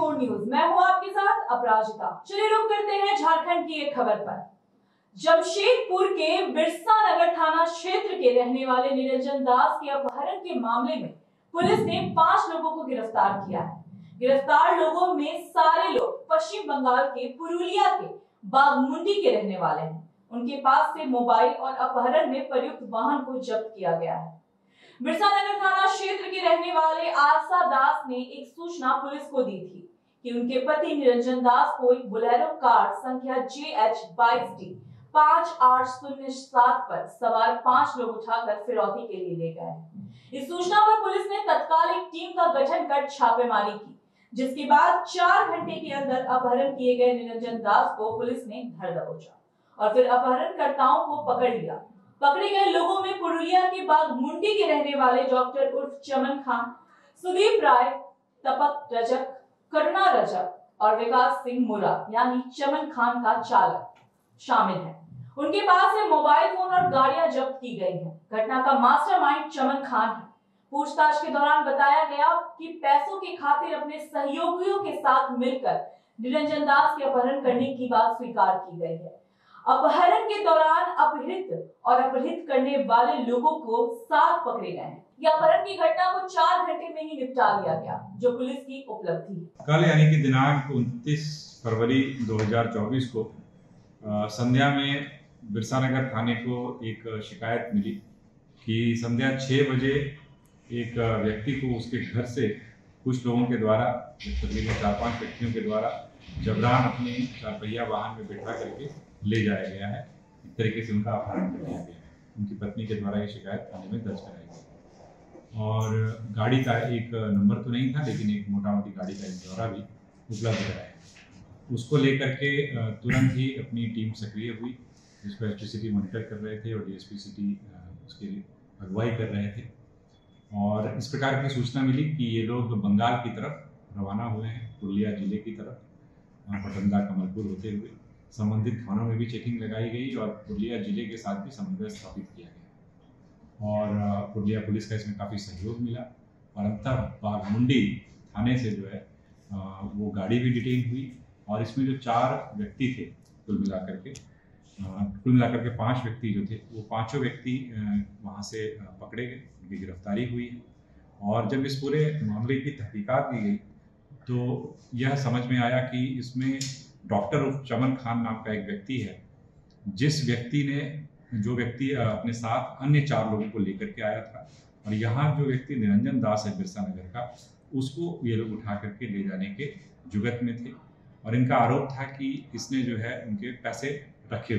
24 news. मैं हूं आपके साथ अपराजिता। चलिए रुक करते हैं झारखंड की एक खबर पर। जमशेदपुर के बिरसा नगर थाना क्षेत्र के रहने वाले निरंजन दास के अपहरण के मामले में पुलिस ने 5 लोगों को गिरफ्तार किया है। गिरफ्तार लोगों में सारे लोग पश्चिम बंगाल के पुरुलिया के बाघमुंडी के रहने वाले हैं। उनके पास से मोबाइल और अपहरण में प्रयुक्त वाहन को जब्त किया गया है। बिरसा नगर थाना क्षेत्र के रहने वाले आरसा दास ने एक सूचना पुलिस को दी थी कि उनके पति निरंजन दास को एक बोलेरो कार संख्या JH22D 5807 पर सवार 5 लोग उठाकर फिरौती के लिए ले गए। इस सूचना पर पुलिस ने तत्काल एक टीम का गठन कर छापेमारी की, जिसके बाद 4 घंटे के अंदर अपहरण किए गए निरंजन दास को पुलिस ने धर दबोचा और फिर अपहरणकर्ताओं को पकड़ लिया। पकड़े गए लोगों में पुरुलिया के बाघमुंडी के रहने वाले डॉक्टर उर्फ चमन खान, सुदीप राय, तपक रजक, करुणा रजक और विकास सिंह मुरा यानी चमन खान का चालक शामिल है। उनके पास से मोबाइल फोन और गाड़ियां जब्त की गई हैं। घटना का मास्टरमाइंड चमन खान है। पूछताछ के दौरान बताया गया कि पैसों की खातिर अपने सहयोगियों के साथ मिलकर निरंजन दास के अपहरण करने की बात स्वीकार की गई है। अपहरण के दौरान अपहरित करने वाले लोगों को 7 पकड़े गए हैं। यह अपहरण की घटना को 4 घंटे में ही निपटा लिया गया, जो पुलिस की उपलब्धि है। कल यानी कि दिनांक 29 फरवरी 2024 को संध्या में बिरसा नगर थाने को एक शिकायत मिली कि संध्या 6 बजे एक व्यक्ति को उसके घर से कुछ लोगों के द्वारा, तकरीबन 4-5 व्यक्तियों के द्वारा जबरान अपने 4 पहिया वाहन में बिठा करके ले जाया गया है। इस तरीके से उनका अपहरण कर दिया गया है। उनकी पत्नी के द्वारा ये शिकायत थाने में दर्ज कराई गई और गाड़ी का एक नंबर तो नहीं था, लेकिन एक मोटा-मोटी गाड़ी का एक ब्यौरा भी उपलब्ध कराया। उसको लेकर के तुरंत ही अपनी टीम सक्रिय हुई, जिसको एसपी सिटी मॉनिटर कर रहे थे और डीएसपी सिटी उसकी अगुवाई कर रहे थे। और इस प्रकार की सूचना मिली कि ये लोग बंगाल की तरफ रवाना हुए हैं, पुरुलिया जिले की तरफ, पटंदा कमलपुर होते हुए। संबंधित थानों में भी चेकिंग लगाई गई और पुरुलिया जिले के साथ भी समन्वय स्थापित किया गया और पुरुलिया पुलिस का इसमें काफ़ी सहयोग मिला और अंततः बाघमुंडी थाने से जो है वो गाड़ी भी डिटेन हुई और इसमें जो 4 व्यक्ति थे कुल मिलाकर के 5 व्यक्ति जो थे, वो 5 व्यक्ति वहाँ से पकड़े गए, उनकी गिरफ्तारी हुई है। और जब इस पूरे मामले की तहकीकात की गई तो यह समझ में आया कि इसमें डॉक्टर उर्फ चमन खान नाम का एक व्यक्ति है, जो व्यक्ति अपने साथ अन्य 4 लोगों को लेकर के आया था और यहाँ जो व्यक्ति निरंजन दास है बिरसा नगर का, उसको ये लोग उठा करके ले जाने के जुगत में थे और इनका आरोप था कि इसने जो है उनके पैसे रखे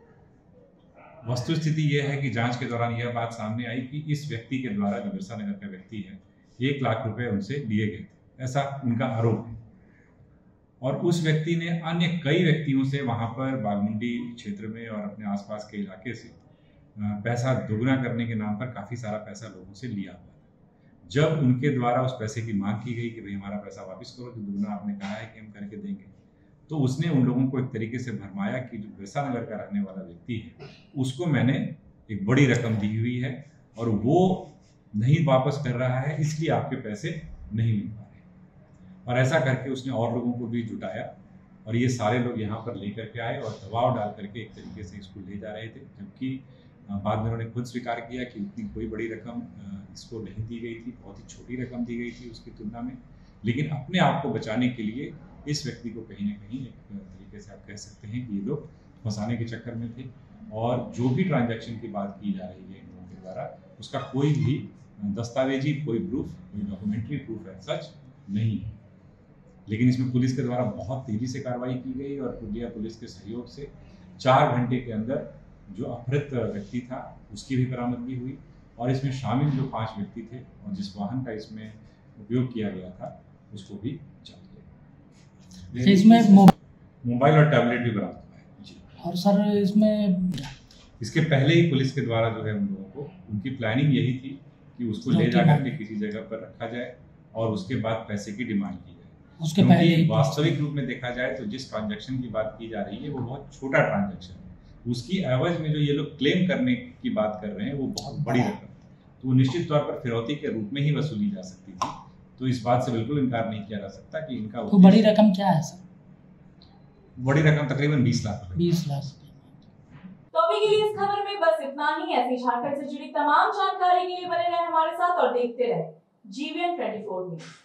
हुए। वस्तुस्थिति यह है कि जांच के दौरान यह बात सामने आई कि इस व्यक्ति के द्वारा, जो बिरसा नगर का व्यक्ति है, 1 लाख रुपए उनसे लिए गए थे, ऐसा उनका आरोप है। और उस व्यक्ति ने अन्य कई व्यक्तियों से वहाँ पर बाघमुंडी क्षेत्र में और अपने आसपास के इलाके से पैसा दोगुना करने के नाम पर काफ़ी सारा पैसा लोगों से लिया हुआ था। जब उनके द्वारा उस पैसे की मांग की गई कि भाई हमारा पैसा वापस करो, जो दोगुना आपने कहा है कि हम करके देंगे, तो उसने उन लोगों को एक तरीके से भरमाया कि जो बिरसा नगर का रहने वाला व्यक्ति है, उसको मैंने एक बड़ी रकम दी हुई है और वो नहीं वापस कर रहा है, इसलिए आपके पैसे नहीं मिल पा रहे। और ऐसा करके उसने और लोगों को भी जुटाया और ये सारे लोग यहाँ पर लेकर के आए और दबाव डाल करके एक तरीके से इसको ले जा रहे थे, जबकि बाद में उन्होंने खुद स्वीकार किया कि उतनी कोई बड़ी रकम इसको नहीं दी गई थी, बहुत ही छोटी रकम दी गई थी उसकी तुलना में। लेकिन अपने आप को बचाने के लिए इस व्यक्ति को कहीं ना कहीं एक तरीके से आप कह सकते हैं कि ये लोग फंसाने के चक्कर में थे और जो भी ट्रांजैक्शन की बात की जा रही है इन लोगों के द्वारा, उसका कोई भी दस्तावेजी, कोई प्रूफ, कोई डॉक्यूमेंट्री प्रूफ है सच नहीं है। लेकिन इसमें पुलिस के द्वारा बहुत तेज़ी से कार्रवाई की गई और पुरुलिया पुलिस के सहयोग से 4 घंटे के अंदर जो अपहृत व्यक्ति था उसकी भी बरामदगी हुई और इसमें शामिल जो 5 व्यक्ति थे और जिस वाहन का इसमें उपयोग किया गया था उसको भी जब्त किया। इसमें मोबाइल और टैबलेट भी बरामद हुआ है जी। और सर इसके पहले ही पुलिस के द्वारा जो है उन लोगों को, उनकी प्लानिंग यही थी कि उसको ले जाकर के किसी जगह पर रखा जाए और उसके बाद पैसे की डिमांड की जाए। उसके पहले वास्तविक रूप में देखा जाए तो जिस ट्रांजैक्शन की बात की जा रही है वो बहुत छोटा ट्रांजैक्शन है। उसकी एवज में जो ये लोग क्लेम करने की बात कर रहे हैं वो बहुत बड़ी रकम, तो निश्चित तौर पर फिरौती के रूप में ही वसूली जा सकती थी। तो इस बात से बिल्कुल इनकार नहीं किया जा सकता कि इनका तो बड़ी रकम क्या है सर? बड़ी रकम तकरीबन 20 लाख रुपए। 20 लाख। तो अभी के लिए इस खबर में बस इतना ही। ऐसी झारखंड से जुड़ी तमाम जानकारी के लिए बने रहे हमारे साथ और देखते रहे GVN 24 न्यूज।